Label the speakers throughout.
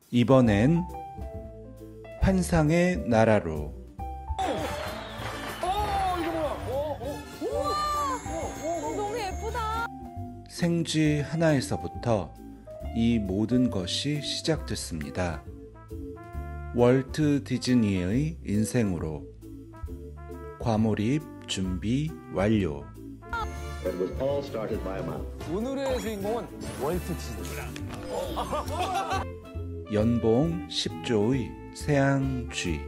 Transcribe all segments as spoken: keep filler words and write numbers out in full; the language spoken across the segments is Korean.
Speaker 1: 이번엔 환상의 나라로.
Speaker 2: 너무 예쁘다.
Speaker 1: 생쥐 하나에서부터 이 모든 것이 시작됐습니다. 월트 디즈니의 인생으로. 과몰입 준비 완료.
Speaker 3: 오늘의 주인공은 월트 디즈니.
Speaker 1: 연봉 십조의 세양쥐.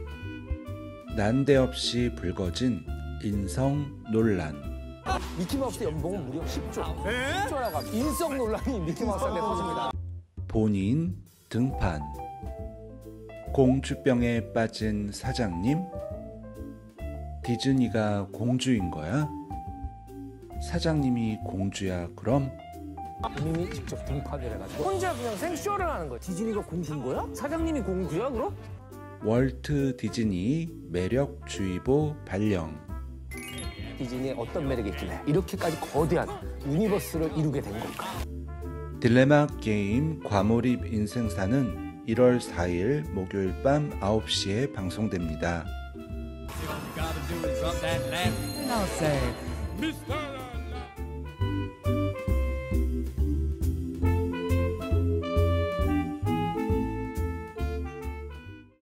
Speaker 1: 난데없이 불거진 인성 논란.
Speaker 3: 미키마우스 연봉은 무려 십조. 십조라고 하면 인성 논란이 미키마우스한테 터집니다.
Speaker 1: 본인 등판. 공주병에 빠진 사장님? 디즈니가 공주인 거야? 사장님이 공주야 그럼?
Speaker 3: 본인이 직접 등판을 해가지고 혼자 그냥 생쇼를 하는 거야. 디즈니가 공주인 거야? 사장님이 공주야 그럼?
Speaker 1: 월트 디즈니 매력주의보 발령.
Speaker 3: 디즈니에 어떤 매력이 있길래 이렇게까지 거대한 유니버스를 이루게 된 걸까?
Speaker 1: 딜레마 게임 과몰입 인생사는 일월 사일 목요일 밤 아홉 시에 방송됩니다.
Speaker 4: And I'll say, Mister